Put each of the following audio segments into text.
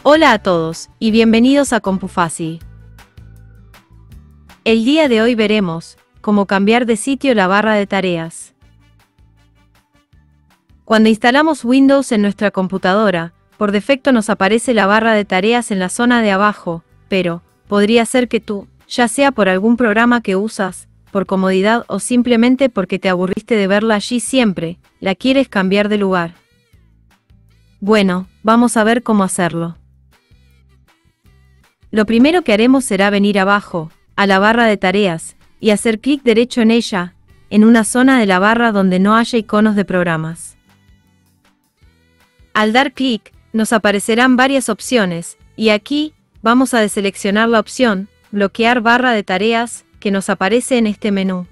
Hola a todos, y bienvenidos a CompuFácil. El día de hoy veremos cómo cambiar de sitio la barra de tareas. Cuando instalamos Windows en nuestra computadora, por defecto nos aparece la barra de tareas en la zona de abajo, pero podría ser que tú, ya sea por algún programa que usas, por comodidad o simplemente porque te aburriste de verla allí siempre, la quieres cambiar de lugar. Bueno, vamos a ver cómo hacerlo. Lo primero que haremos será venir abajo, a la barra de tareas, y hacer clic derecho en ella, en una zona de la barra donde no haya iconos de programas. Al dar clic, nos aparecerán varias opciones, y aquí, vamos a deseleccionar la opción, bloquear barra de tareas, que nos aparece en este menú.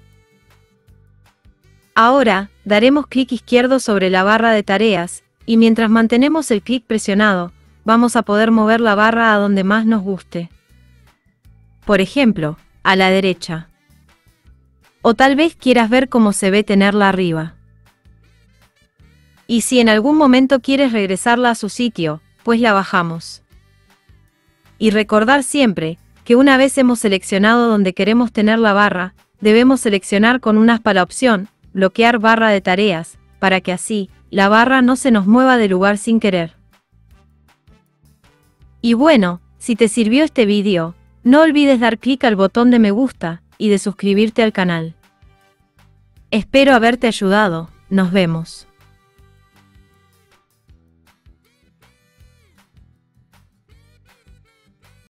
Ahora, daremos clic izquierdo sobre la barra de tareas, y mientras mantenemos el clic presionado, vamos a poder mover la barra a donde más nos guste. Por ejemplo, a la derecha. O tal vez quieras ver cómo se ve tenerla arriba. Y si en algún momento quieres regresarla a su sitio, pues la bajamos. Y recordar siempre, que una vez hemos seleccionado donde queremos tener la barra, debemos seleccionar con un aspa la opción, bloquear barra de tareas, para que así, la barra no se nos mueva de lugar sin querer. Y bueno, si te sirvió este vídeo, no olvides dar clic al botón de me gusta, y de suscribirte al canal. Espero haberte ayudado, nos vemos.